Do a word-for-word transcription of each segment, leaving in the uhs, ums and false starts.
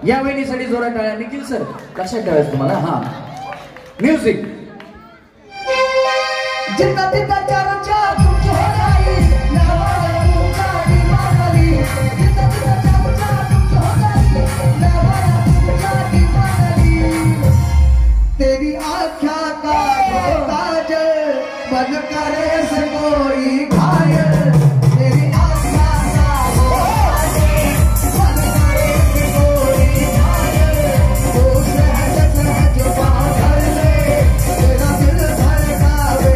या वहिनीसाठी जोरात टाळ्या. निखिल सर लक्षात ठेवायचं तुम्हाला. हा म्युझिक. जितना जितना चर्चा तुझ हो गई नवाया मुकाडी मारली जितना जितना चर्चा तुझ हो गई नवाया मुकाडी मारली तेरी आँखों का काजल बन करे से कोई घायल तेरी आँखों का काजल बन करे से कोई घायल वो सहज सहज पागल तेरा दिल धड़कावे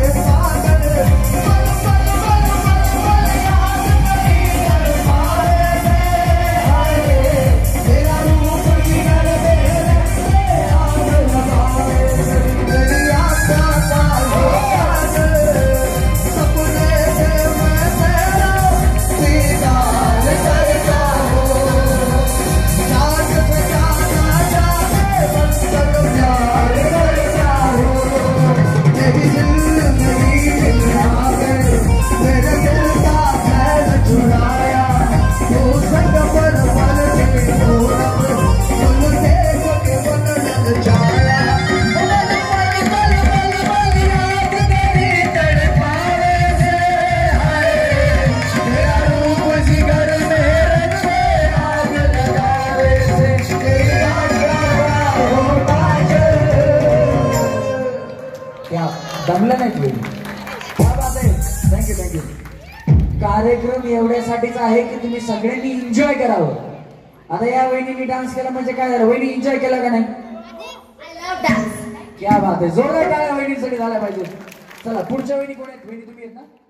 दमलं नाही तुम्ही. क्या बात आहे. Thank you thank you. कार्यक्रम एवढ्यासाठीच आहे की तुम्ही सगळ्यांनी एन्जॉय करावं. आता या वहिनीने डान्स केला म्हणजे काय झालं. वहिनी एन्जॉय केला का नाही. क्या बात आहे. जोरदार टाळ्या वहिनीसाठी झाल्या पाहिजे. चला पुढच्या वहिनी कोण आहेत. वहिनी तुम्ही आहेत ना.